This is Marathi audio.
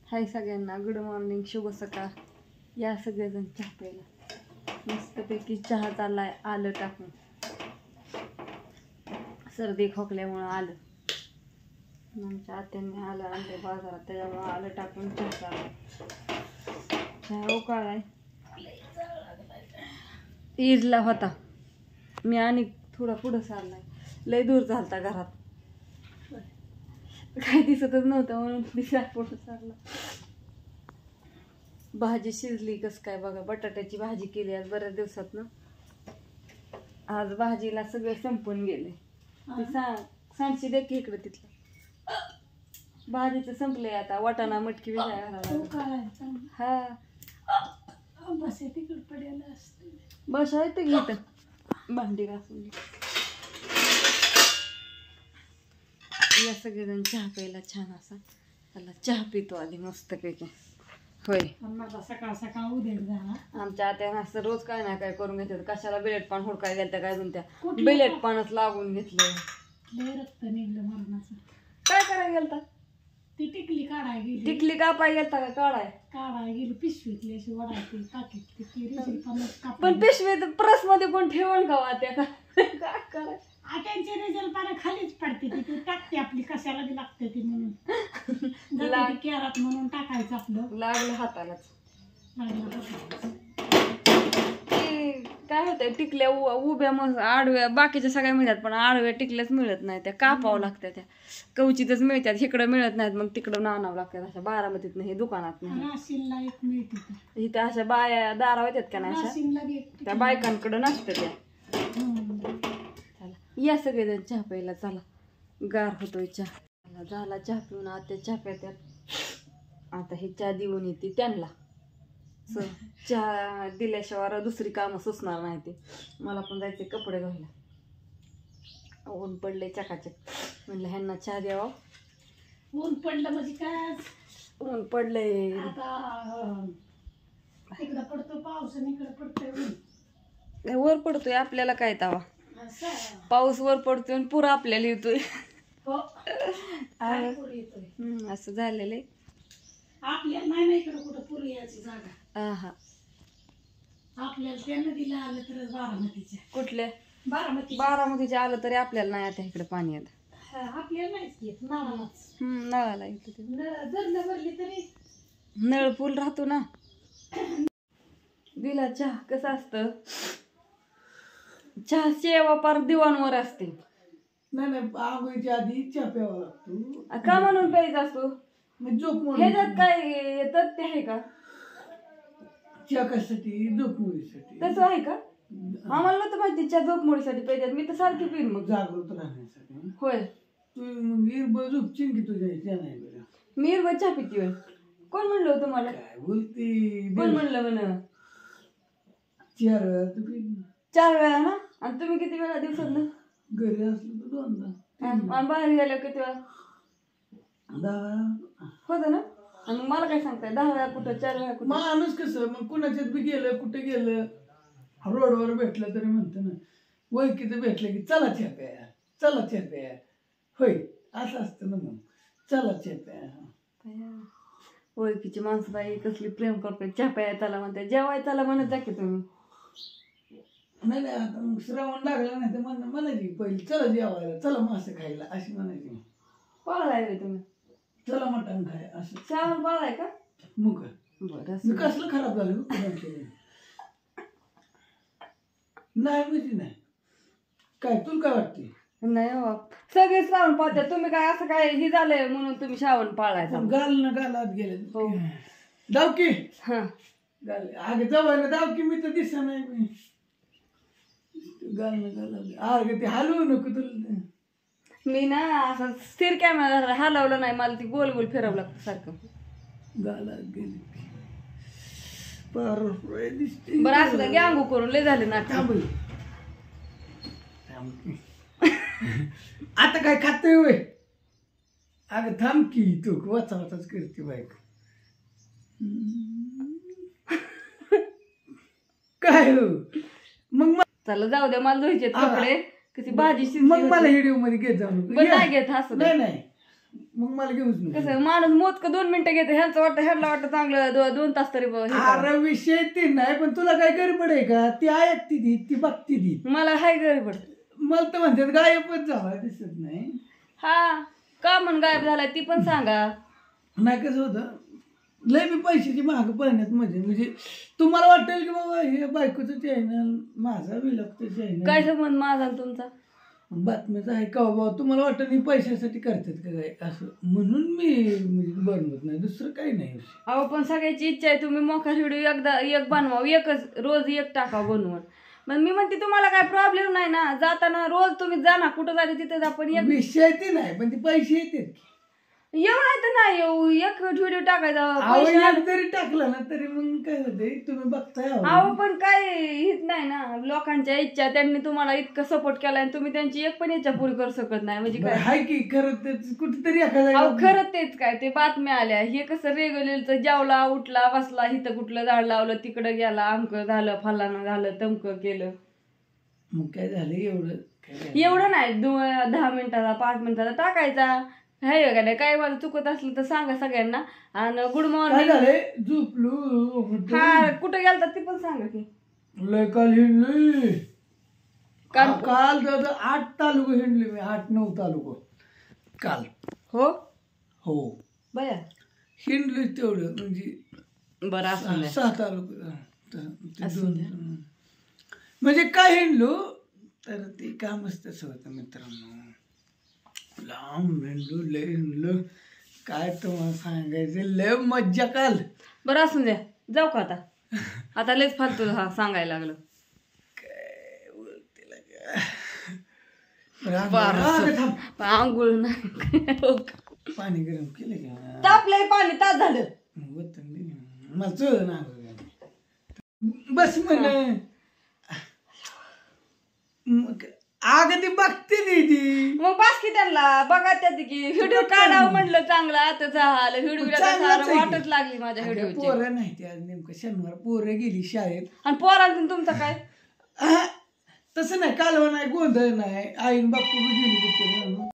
हाय सगळ्यांना, गुड मॉर्निंग, शुभ सकाळ. या सगळेजण चहा प्यायला. मस्तपैकी चहा चाललाय आलं टाकून. सर्दी खोकल्यामुळं आलं. आमच्या आत्यांनी आलं आणले बाजारात, त्याच्यामुळं आलं टाकून चहा चाललाय. चहा उकाळाय. ईदला होता मी आणि थोडा पुढं चाललाय. लय दूर झालता घरात, काय दिसतच नव्हतं म्हणून दिसा पुढं चालला. भाजी शिजली कस काय बघा. बटाट्याची भाजी केली आज बऱ्याच दिवसात ना. आज भाजीला सगळे संपून गेले. सांडशी दे की इकडे तिथलं. भाजीचं संपलंय आता. वाटाणा मटकी हा बस तिकडे पडेल असते. बस आहे ते घेत भांडी घासून. या सगळेजण चहा प्यायला छान असा. त्याला चहा पितो आधी मस्त पैकी. होय, मला सकाळ सकाळ उदेड झाला. आमच्या आत्यानं असं रोज काय ना काय करून घेतात. कशाला बिलेट पान हुडकाय गेलं काय म्हणत्या, बिलेट पानच लागून घेतलं. लय रक्त निघलं मरणाचं. काय करायला गेलता? ती टिकली काढाय गेली. टिकली कापाय गेलता का? काढाय गेली पिशवीतली अशी वडायची टाकीत. पण पिशवीत प्रस मध्ये कोण ठेवण का वाट्या का? काय कराय? त्यांचे रिझल्ट पारा खालीच पडते. ती टाकते आपली, कशाला बी लागते ती म्हणून. केरात म्हणून टाकायचं आपलं. लागलं हातालाच. लागलं काय होतंय, टिकल्या उभ्या मग आडव्या बाकीच्या सगळ्या मिळतात, पण आडव्या टिकल्याच मिळत नाही. त्या कापावं लागतात. त्या कवचितच मिळतात, इकडं मिळत नाहीत. मग तिकडं आणावं लागतात. अशा बारामतीत नाही, दुकानात नाही. राशीनला एक मिळते. इथं अशा बाया दारा येतात का नाही, अशा त्या बायकांकडं नसतं त्या. या सगळेजण चहा प्यायला चला. गार होतोय चहा. झाला चहा पिऊन. आता चहा प्यात्यात. आता हे चहा देऊन येते त्यांना. चहा दिल्याशिवाय दुसरी कामं सुचणार नाही. ते मला पण जायचे कपडे घालायला. ऊन पडले चकाचक. म्हणलं ह्यांना चहा द्यावा. ऊन पडलं म्हणजे काय? ऊन पडलंय आता. इकडं पडतो पाऊस आणि इकडं पडतोय. वर पडतोय आपल्याला काय तावा. पाऊस वर पडतोय आणि पुरा आपल्याला येतोय. असं झालेलं आहे. आपल्याला नाही इकडं कुठं पुरी यायची जागा. हा, आपल्याला त्या नदीला आलं तर बारामतीच्या. कुठल्या? बारामती. बारामतीच्या आलं तरी आपल्याला नाही आता इकडे पाणी येत. आपल्याला नाहीच येत. नळालाच. नळाला येत. धरणं भरली तरी नळ फुल राहतो ना. दिला चहा. कसं असतं चहा सेवा पार दिवाणवर असते. नाही आंघोळीच्या आधी चहा प्यावा लागतो. का म्हणून प्यायचा असतो? झोप मोड. ह्याच्यात काय येतात ते आहे का? चहा कशासाठी? झोपमोडीसाठी. तसं आहे का? आम्हाला तर माहिती चहा झोपमोडीसाठी पाहिजे. मी तर सारखी पिन मग जागृत राहण्यासाठी. होय. तू मग झोपचिन की तुझ्या चहा नाही बरं. मी चहा पिती होय. कोण म्हणलं होतं मला? काय बोलते? कोण म्हणलं म्हण? 4 वेळा तू पी. 4 वेळा ना. आणि तुम्ही किती वेळा दिवसात ना? घरी असलो तर 2दा. आणि बाहेर गेल्यावर किती वेळा? 10 वेळा होतं ना. आणि मला काय सांगताय 10 वेळा कुठं 4 वेळा कुठं? माणूस कसं मग कुणाच्यात बी गेलं कुठे गेलं रोडवर भेटलं तरी म्हणतं ना, ओळखीचं भेटलं की चला चहा प्या, चला चहा प्या. होय असं असतं ना. मग चला चहा प्या. ओळखीची माणसं बाई कसली प्रेम करते. चहा प्या त्याला म्हणते. जेवाय त्याला म्हणत जा की तुम्ही. नाही आता मग श्रावण लागला नाही तर म्हणायची पहिली चला जेवायला, चला मासे खायला अशी म्हणायची. पाळलाय रे तुम्ही? चला मटण खाय असं. श्रावण पाळलाय का? मग बरं. मी कसलं खराब झालं नाही माहिती नाही. काय तुला काय वाटते? नाही हो, सगळे श्रावण पाळतात. तुम्ही काय असं काय हे झालंय म्हणून तुम्ही श्रावण पाळायचा? गालात गेले. दावकी हा गाल आगे जवळ दावकी. मी तर दिसा नाही. मी गाल ते हलवू नको तुला. मी ना असं स्थिर कॅमेरा हलवलं नाही. मला ती गोल गोल फिरावं लागतं सारखं. गालात गेली पार दिसते. बरं असं घ्या अंगू करून लय झाले ना. आता काय खातोय वय? अगं थांब की तू वाचा वाचाच करते बाईक. काय हो मग? चला जाऊ द्या, मला धुवायचे कपडे. कशी भाजी मग मला व्हिडिओ मध्ये घेत जाऊ नको. नाही घेत. असं नाही मग मला घेऊच नको. कसं माणूस मोजकं 2 मिनिटं घेते, ह्यांचं वाटतं ह्यांना वाटतं चांगलं 2 तास तरी हे करा. अरे विषय ते नाही, पण तुला काय गडबड आहे का? ती ऐकती ती बघती ती. मला हाय गडबड. मला तर म्हणतात गायबच झाला दिसत नाही. हा का म्हणून गायब झालाय ती पण सांगा. नाही कसं होतं, लय मी पैशाची महाग पडण्यात म्हणजे तुम्हाला वाटेल की बाबा हे बायकोचं चॅनल माझा विलगचं चॅनल काय संबंध माझा आणि तुमचा? बातम्याचं आहे का बाबा, तुम्हाला वाटतं नाही पैशासाठी करतात का काय असं, म्हणून मी म्हणजे बनवत नाही, दुसरं काही नाही. अहो पण सगळ्याची इच्छा आहे तुम्ही मोठा व्हिडिओ एकदा एक बनवा, एकच रोज एक टाका बनवून. मग मी म्हणते तुम्हाला काय प्रॉब्लेम नाही ना, जाताना रोज तुम्ही जा ना, कुठं जाते तिथं आपण एक विषय ते नाही, पण ते पैसे येतात. येऊ नाही तर नाही येऊ, एक व्हिडिओ टाकायचा अहो, पैसे एक जरी टाकलं ना तरी मग काय होते, तुम्ही बघताय अहो. अहो पण काय हेच नाही ना, लोकांच्या इच्छा त्यांनी तुम्हाला इतकं सपोर्ट केलाय आणि तुम्ही त्यांची एक पण इच्छा पूर्ण करू शकत नाही म्हणजे काय. हाय की खरं ते कुठेतरी अहो एखाद्या खरं तेच काय, ते बातम्या आल्या, हे कसं रेग्युलरचं जेवला उठला बसला, इथं कुठलं झाड लावलं तिकडं गेला, अमकं झालं फलानं झालं तमकं केलं. मग काय झालं एवढं काय एवढं नाही 10 मिनिटाचा 5 मिनिटाचा टाकायचा. हाय का नाही, काय माझं चुकत असलं तर सांगा सगळ्यांना. आणि गुड काय मॉर्निंग. झालंय झोपलो हा कुठं गेलता ती पण सांगा की. लय काल हिंडलोय काल काल दादा 8 तालुका हिंडले मी, 8-9 तालुका काल. हो हो बया हिंडलोय तेवढं म्हणजे बरं असं 6 तालुका ते असू 2 म्हणजे काय हिंडलो तर ते कामच तसं होतं मित्रांनो. लांब हिंडलो लय हिंडलो, काय तुम्हाला सांगायचं, लय मज्जा काल. बरं असून द्या, जाऊ का आता? आता लयच फालतू सांगायला लागलं. आंघोळ नाही पाणी गरम केलं का? तापलंय पाणी, तास झालं. मला चुळ ना बस म्हण. आग ती बघते ती मग बास की त्यांना बघा त्या की व्हिडिओ काढावं म्हणलं चांगलं, आता झालं व्हिडिओ वाटच लागली माझ्या व्हिडिओची. पोरं नाही ते, आज नेमकं शनिवार पोरं गेली शाळेत. आणि पोरांचं तुमचं काय? तसं नाही, कालवा नाही, गोंधळ नाही, आईन बापू गेली